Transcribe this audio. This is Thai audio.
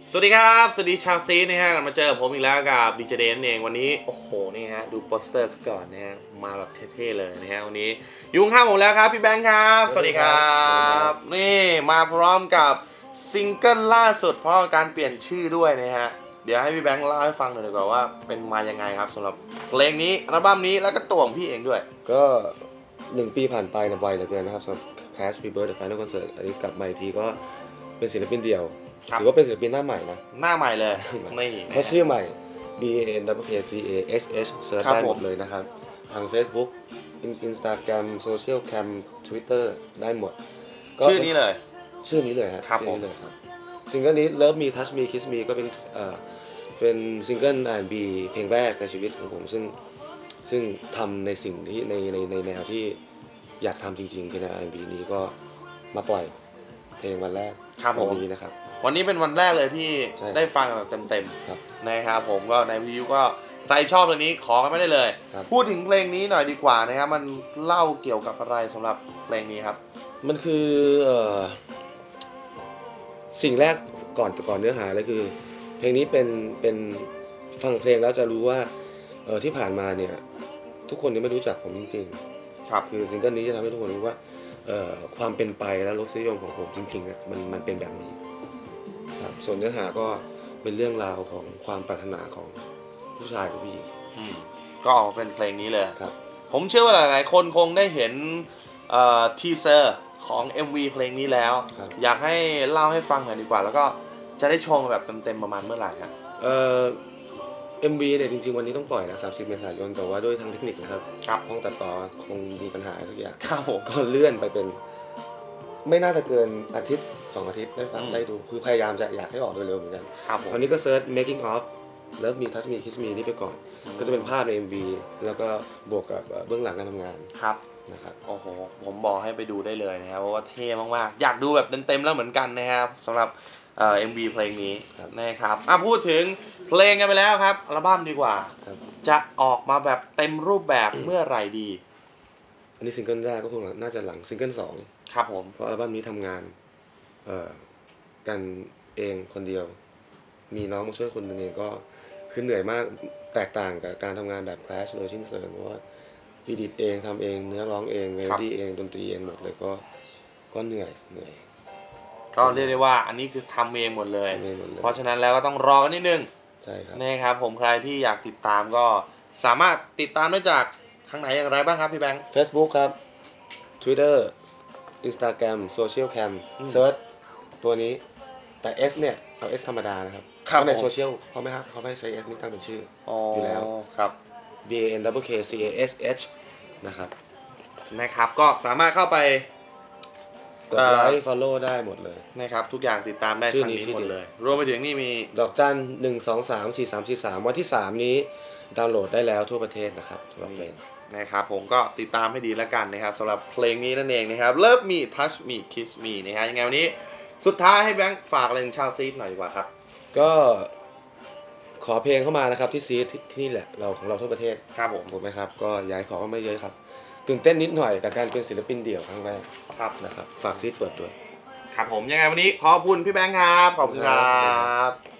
สวัสดีครับสวัสดีชาวซีนะฮะกลับมาเจอผมอีกแล้วกับดีเจเดนเองวันนี้โอ้โหนี่ฮะดูโปสเตอร์ก่อนนะฮะมาแบบเท่ๆเลยนะฮะวันนี้อยู่ข้างผมแล้วครับพี่แบงค์ครับสวัสดีครับนี่มาพร้อมกับซิงเกิลล่าสุดเพราะการเปลี่ยนชื่อด้วยนะฮะเดี๋ยวให้พี่แบงค์เล่าให้ฟังหน่อยดีกว่าว่าเป็นมายังไงครับสำหรับเพลงนี้อัลบั้มนี้แล้วก็ตัวของพี่เองด้วยก็1 ปีผ่านไปนะไวเหลือเกินนะครับสำหรับ Cash Rebirth The Final Concert อันนี้กลับมาอีกทีก็เป็นศิลปินเดี่ยวถือว่าเป็นศิลปินหน้าใหม่นะหน้าใหม่เลยนี่เพราะชื่อใหม่ BANWKCASH เสิร์ชได้หมดเลยนะครับทาง Facebook Instagram Social Cam Twitter ได้หมดชื่อนี้เลยครับชื่อนี้เลยครับซิงเกิลนี้ Love Me Touch Me Kiss Me ก็เป็นซิงเกิล R&B เพลงแรกในชีวิตของผมซึ่งทำในสิ่งที่ในแนวที่อยากทำจริงๆคือใน R&B นี้ก็มาปล่อยเพลงวันแรกวันนี้นะครับวันนี้เป็นวันแรกเลยที่ได้ฟังแบบเต็มๆนะครับผมก็ในวิดีโอก็ใครชอบเพลงนี้ขอกันไม่ได้เลยพูดถึงเพลงนี้หน่อยดีกว่านะครับมันเล่าเกี่ยวกับอะไรสำหรับเพลงนี้ครับมันคือสิ่งแรกก่อนเนื้อหาเลยคือเพลงนี้เป็นฟังเพลงแล้วจะรู้ว่าที่ผ่านมาเนี่ยทุกคนยังไม่รู้จักผมจริงๆครับคือซิงเกิลนี้จะทำให้ทุกคนรู้ว่าความเป็นไปและรสนิยมของผมจริงๆเนี่ยมันเป็นแบบนี้ครับส่วนเนื้อหาก็เป็นเรื่องราวของความปรารถนาของผู้ชายกับผู้หญิงก็ออกเป็นเพลงนี้เลยครับผมเชื่อว่าหลายๆคนคงได้เห็นทีเซอร์ของ MV เพลงนี้แล้วอยากให้เล่าให้ฟังหน่อยดีกว่าแล้วก็จะได้ชมแบบเต็มๆประมาณเมื่อไหร่ครับ MV เนี่ยจริงๆวันนี้ต้องปล่อยนะ30 เมษายนแต่ว่าด้วยทางเทคนิคนะครับห้องตัดต่อคงมีปัญหาสักอย่างก็เลื่อนไปเป็นไม่น่าจะเกินอาทิตย์2 อาทิตย์ได้ฟังได้ดูคือพยายามจะอยากให้ออกโดยเร็วเหมือนกันตอนนี้ก็เซิร์ช making of Love Me Touch Me Kiss Me นี่ไปก่อนก็จะเป็นภาพใน MV แล้วก็บวกกับเบื้องหลังการทำงานนะครับโอ้โหผมบอกให้ไปดูได้เลยนะครับเพราะว่าเท่มากๆอยากดูแบบเต็มๆแล้วเหมือนกันนะครับสำหรับMV เพลงนี้นะครับพูดถึงเพลงกันไปแล้วครับอัลบั้มดีกว่าจะออกมาแบบเต็มรูปแบบเมื่อไหร่ดีอันนี้ซิงเกิลแรกก็คงน่าจะหลังซิงเกิล2 ครับผมเพราะอัลบั้มนี้ทำงานกันเองคนเดียวมีน้องมาช่วยคนนึงเองก็คือเหนื่อยมากแตกต่างกับการทำงานแบบ Clash โดยชิ้นเชิงเพราะว่าอีดิทเองทำเองเนื้อร้องเองเมโลดี้เองดนตรีเองหมดเลยก็เหนื่อยก็เรียกได้ว่าอันนี้คือทำเองหมดเลยเพราะฉะนั้นแล้วก็ต้องรอกันนิดนึงใช่ครับนะครับผมใครที่อยากติดตามก็สามารถติดตามได้จากทางไหนอย่างไรบ้างครับพี่แบงค์ Facebook ครับ Twitter Instagram Social Cam เซิร์ชตัวนี้แต่ S เนี่ยเอา S ธรรมดานะครับเพราะในโซเชียลเขาไม่ใช้ S นี่ตั้งเป็นชื่ออยู่แล้วครับ BANWKCASH นะครับก็สามารถเข้าไปกดไลค์ follow ได้หมดเลยนะครับทุกอย่างติดตามได้ทางนี้หมดเลยรวมไปถึงนี่มีดอกจัน1234343วันที่3นี้ดาวน์โหลดได้แล้วทั่วประเทศนะครับสำหรับเพลงนะครับผมก็ติดตามให้ดีแล้วกันนะครับสำหรับเพลงนี้นั่นเองนะครับ Love Me Touch Me Kiss Me นะฮะยังไงวันนี้สุดท้ายให้แบงค์ฝากอะไรถึงชาวซีดหน่อยดีกว่าครับก็ขอเพลงเข้ามานะครับที่ซีดที่นี่แหละของเราทั่วประเทศครับผมถูกไหมครับก็ย้ายขอก็ไม่เยอะครับตื่นเต้นนิดหน่อยกับการเป็นศิลปินเดี่ยวครั้งแรกนะครับฝากซีดเปิดด้วยครับผมยังไงวันนี้ขอบคุณพี่แบงค์ครับขอบคุณครับ